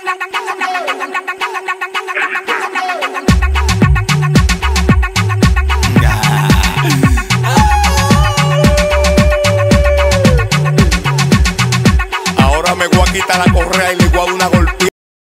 Ahora me voy a quitar la correa y le voy a dar una golpeada.